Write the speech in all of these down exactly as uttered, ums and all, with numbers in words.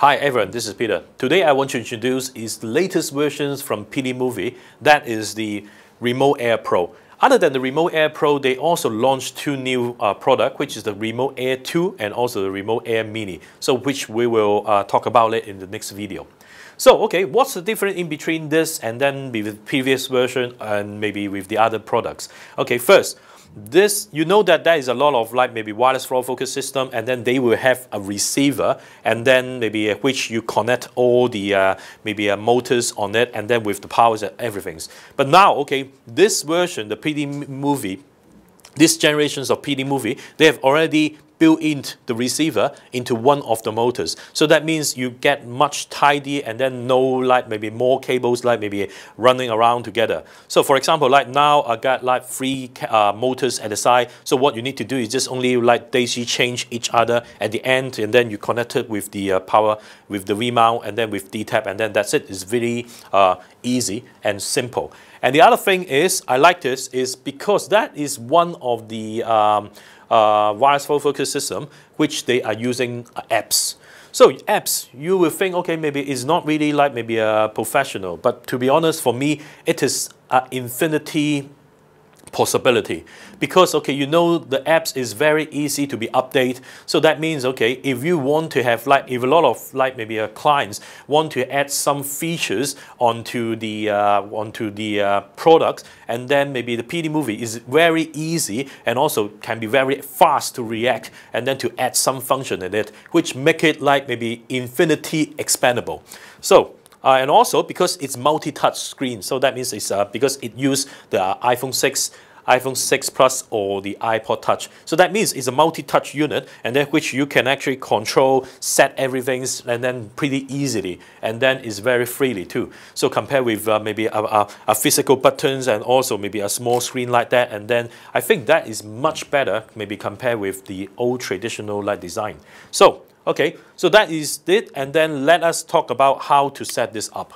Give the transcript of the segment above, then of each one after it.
Hi everyone, this is Peter. Today I want to introduce is the latest versions from P D Movie. That is the Remote Air Pro. Other than the Remote Air Pro, they also launched two new uh, products, which is the Remote Air two and also the Remote Air Mini. So which we will uh, talk about it in the next video. So okay, what's the difference in between this and then with the previous version and maybe with the other products? Okay, first, this, you know that there is a lot of like maybe wireless forward focus system, and then they will have a receiver, and then maybe uh, which you connect all the uh, maybe uh, motors on it, and then with the powers and everything. But now, okay, this version, the P D Movie, these generations of P D Movie, they have already built in the receiver into one of the motors. So that means you get much tidy and then no like maybe more cables like maybe running around together. So for example, like now I got like three uh, motors at the side. So what you need to do is just only like daisy change each other at the end, and then you connect it with the uh, power, with the V-mount, and then with D-tap, and then that's it. It's very uh, easy and simple. And the other thing is, I like this, is because that is one of the um, uh, wireless forward focus system which they are using uh, apps. So apps, you will think, okay, maybe it's not really like maybe a professional, but to be honest, for me, it is an infinity possibility, because okay, you know the apps is very easy to be updated. So that means okay, if you want to have like, if a lot of like maybe uh, clients want to add some features onto the uh, onto the uh, products, and then maybe the P D Movie is very easy and also can be very fast to react and then to add some function in it, which make it like maybe infinity expandable. So Uh, and also because it's multi-touch screen, so that means it's uh, because it uses the uh, iPhone six, iPhone six Plus or the iPod Touch. So that means it's a multi-touch unit, and then which you can actually control, set everything, and then pretty easily, and then it's very freely too. So compare with uh, maybe a, a, a physical buttons and also maybe a small screen like that, and then I think that is much better maybe compared with the old traditional like design. So okay, so that is it, and then let us talk about how to set this up.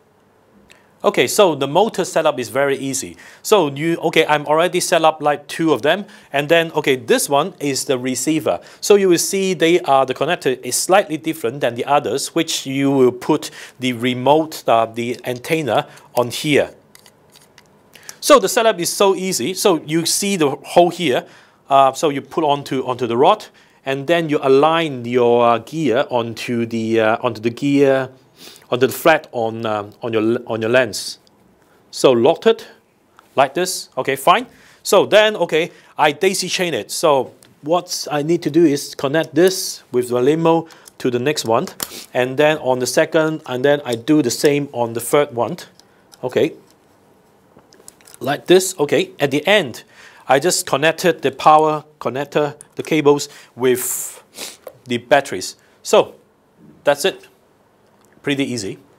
Okay, so the motor setup is very easy. So you, okay, I'm already set up like two of them, and then okay, this one is the receiver. So you will see they are, the connector is slightly different than the others, which you will put the remote, uh, the antenna on here. So the setup is so easy. So you see the hole here, uh, so you put onto onto the rod, and then you align your uh, gear onto the uh, onto the gear onto the flat on uh, on your on your lens. So locked it like this. Okay, fine. So then okay, I daisy chain it. So what I need to do is connect this with the limo to the next one, and then on the second, and then I do the same on the third one. Okay, like this. Okay, at the end, I just connected the power connector, the cables, with the batteries. So that's it. Pretty easy.